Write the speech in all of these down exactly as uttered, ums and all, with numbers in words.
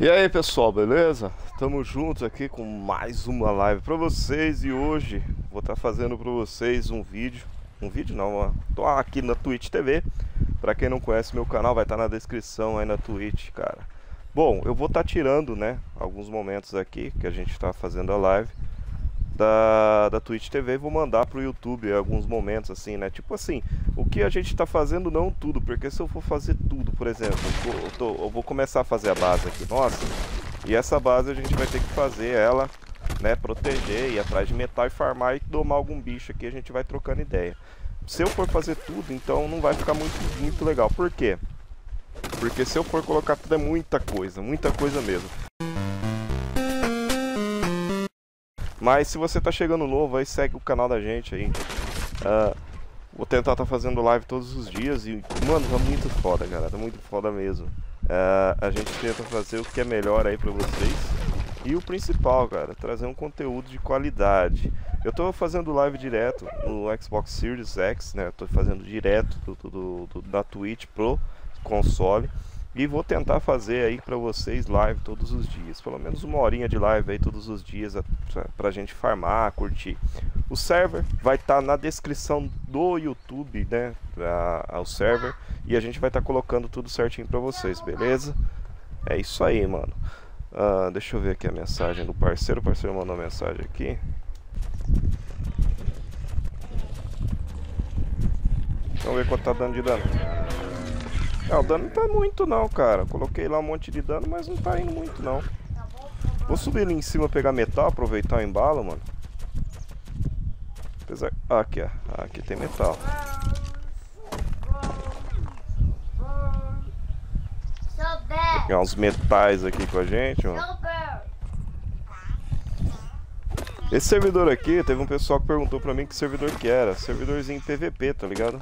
E aí pessoal, beleza? Estamos juntos aqui com mais uma live para vocês. E hoje vou estar fazendo para vocês um vídeo. Um vídeo não, ó. Tô aqui na Twitch T V. Para quem não conhece meu canal, vai estar na descrição aí na Twitch, cara. Bom, eu vou estar tirando, né, alguns momentos aqui que a gente está fazendo a live da, da Twitch T V e vou mandar pro YouTube alguns momentos assim, né? Tipo assim, o que a gente tá fazendo, não tudo, porque se eu for fazer tudo, por exemplo, eu, eu, tô, eu vou começar a fazer a base aqui, nossa, e essa base a gente vai ter que fazer ela, né, proteger, ir atrás de metal e farmar e domar algum bicho aqui, a gente vai trocando ideia. Se eu for fazer tudo, então não vai ficar muito, muito legal. Por quê? Porque se eu for colocar tudo é muita coisa, muita coisa mesmo. Mas se você tá chegando novo aí, segue o canal da gente aí. Uh, vou tentar tá fazendo live todos os dias e, mano, tá muito foda, cara. Tá muito foda mesmo. Uh, a gente tenta fazer o que é melhor aí pra vocês. E o principal, cara, trazer um conteúdo de qualidade. Eu tô fazendo live direto no Xbox Series X, né? Eu tô fazendo direto do, do, do, da Twitch pro console. E vou tentar fazer aí pra vocês live todos os dias. Pelo menos uma horinha de live aí todos os dias pra, pra gente farmar, curtir. O server vai estar tá na descrição do YouTube, né? A, o server. E a gente vai estar tá colocando tudo certinho pra vocês, beleza? É isso aí, mano. Uh, deixa eu ver aqui a mensagem do parceiro. O parceiro mandou uma mensagem aqui. Vamos ver quanto tá dando de dano. Não, o dano não tá muito não, cara. Coloquei lá um monte de dano, mas não tá indo muito não. Vou subir ali em cima, pegar metal, aproveitar o embalo, mano. Apesar... Ah, aqui, ó. Ah, aqui tem metal. Vou pegar uns metais aqui com a gente, mano. Esse servidor aqui, teve um pessoal que perguntou pra mim que servidor que era. Servidorzinho P V P, tá ligado?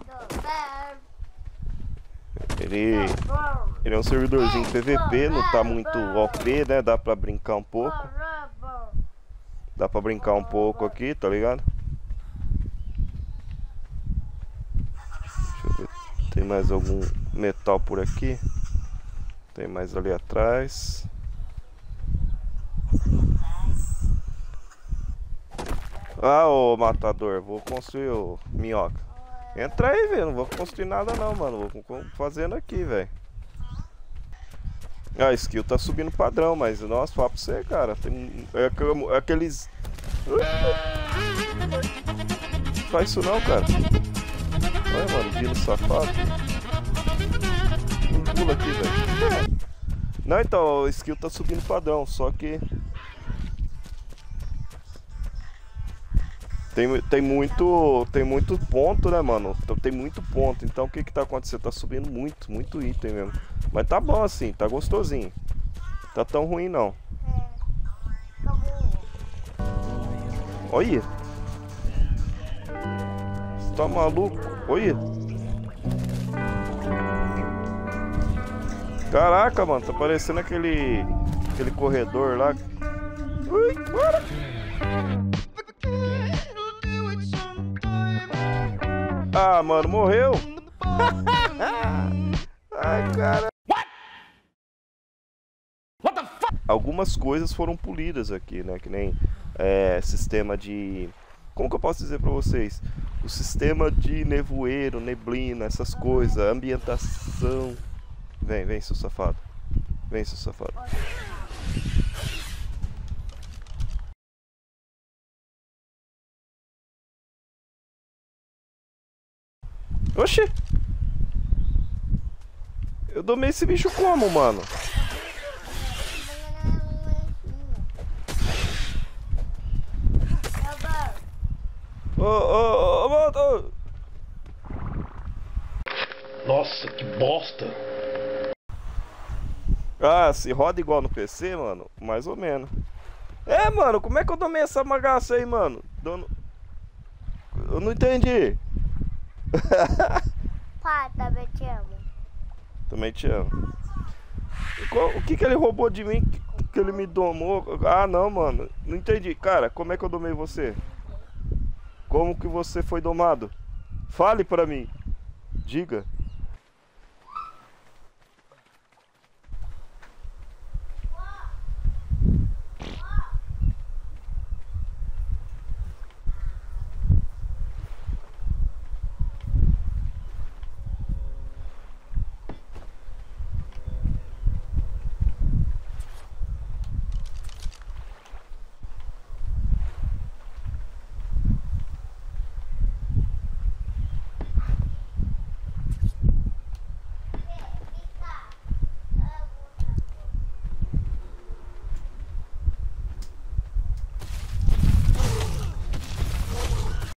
Ele, ele é um servidorzinho P V P, não tá muito O P, né? Dá pra brincar um pouco. Dá pra brincar um pouco aqui, tá ligado? Deixa eu ver. Tem mais algum metal por aqui? Tem mais ali atrás. Ah, ô matador, vou construir o minhoca. Entra aí, velho. Não vou construir nada não, mano. Vou fazendo aqui, velho. Ah, a skill tá subindo padrão, mas nossa, fala pra você, cara. Tem é aqueles. Faz isso não, cara. Olha, mano, dino safado. Não pula aqui, velho. Não, então, a skill tá subindo padrão, só que Tem, tem muito tem muito ponto, né, mano? Tem muito ponto. Então o que que tá acontecendo? Tá subindo muito, muito item mesmo. Mas tá bom assim, tá gostosinho. Tá tão ruim não. Olha. Você tá maluco? Olha. Caraca, mano, tá parecendo aquele aquele corredor lá. Ui, para. Ah, mano, morreu. Ai, cara. What? What the fuck? Algumas coisas foram polidas aqui, né? Que nem é, sistema de... Como que eu posso dizer pra vocês? O sistema de nevoeiro, neblina, essas coisas, ambientação. Vem, vem, seu safado. Vem, seu safado. Oxi! Eu domei esse bicho como, mano? Ô, ô, ô, ô! Nossa, que bosta! Ah, se roda igual no P C, mano? Mais ou menos. É, mano, como é que eu domei essa bagaça aí, mano? Dono... Eu não entendi. Pai, também te amo. Também te amo. Qual, o que que ele roubou de mim? Que, que ele me domou? Ah, não, mano. Não entendi. Cara, como é que eu domei você? Como que você foi domado? Fale pra mim. Diga.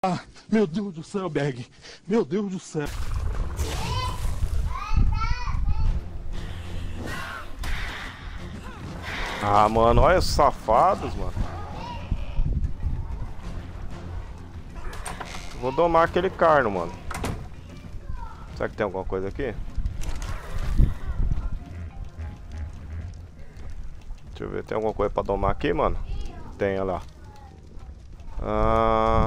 Ah, meu Deus do céu, Berg. Meu Deus do céu. Ah, mano, olha os safados, mano. Vou domar aquele carno, mano. Será que tem alguma coisa aqui? Deixa eu ver, tem alguma coisa pra domar aqui, mano? Tem, olha lá. Ah...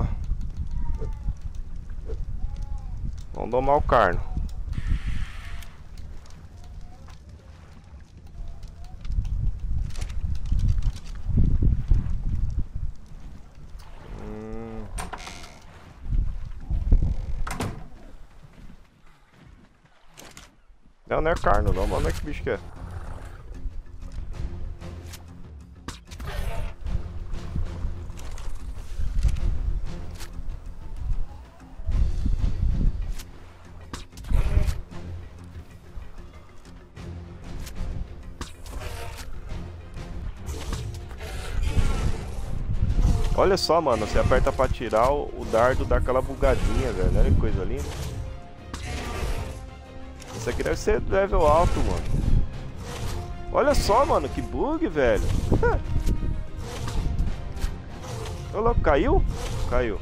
Vamos domar o carno. Hum... Não, não é carno não, mano. Não é que bicho que é. Olha só, mano, você aperta pra tirar, o, o dardo dá aquela bugadinha, velho. Olha que coisa linda. Isso aqui deve ser level alto, mano. Olha só, mano, que bug, velho. Ô, louco, caiu? Caiu.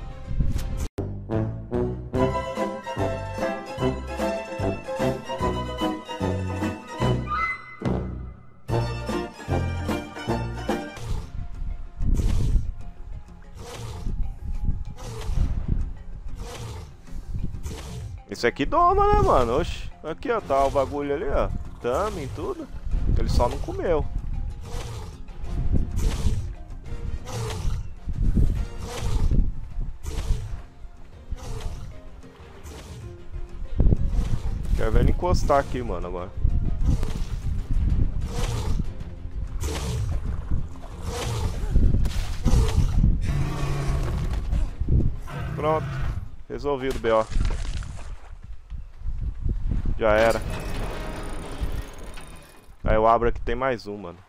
Isso aqui doma, né, mano? Oxi. Aqui, ó, tá o bagulho ali, ó. Tame e tudo. Ele só não comeu. Quero ver ele encostar aqui, mano, agora. Pronto. Resolvido o B O. Já era. Aí eu abro aqui, tem mais um, mano.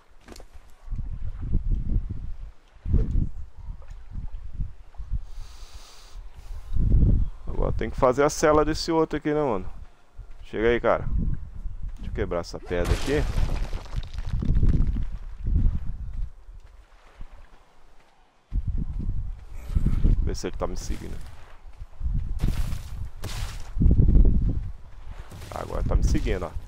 Agora tem que fazer a cela desse outro aqui, né, mano? Chega aí, cara. Deixa eu quebrar essa pedra aqui. Ver se ele tá me seguindo. Agora tá me seguindo, ó.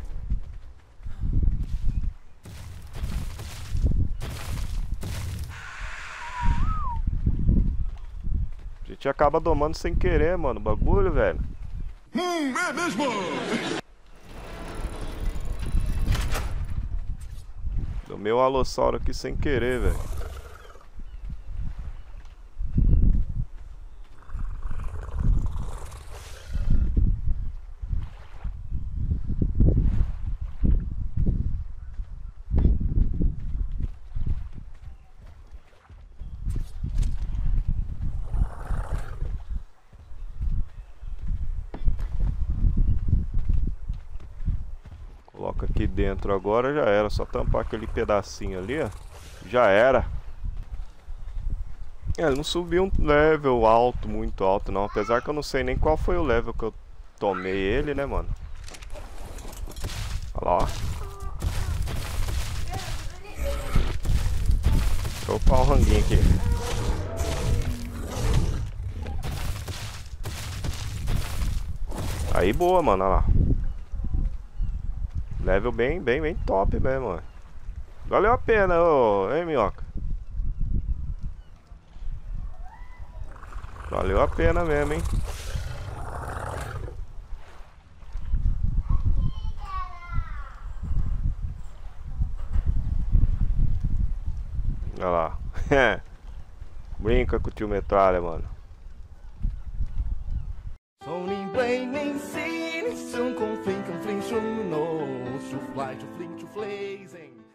A gente acaba domando sem querer, mano, o bagulho, velho. Hum, é mesmo? Domei o alossauro aqui sem querer, velho. Coloca aqui dentro agora, já era. Só tampar aquele pedacinho ali, ó. Já era. É, ele não subiu um level alto, muito alto não. Apesar que eu não sei nem qual foi o level que eu tomei ele, né, mano. Olha lá, ó. Deixa eu upar o ranguinho aqui. Aí boa, mano, olha lá. Level bem, bem, bem top mesmo, mano. Valeu a pena, ô, hein, minhoca? Valeu a pena mesmo, hein? Olha lá. Brinca com o tio Metralha, mano. Fly to fling to flazing.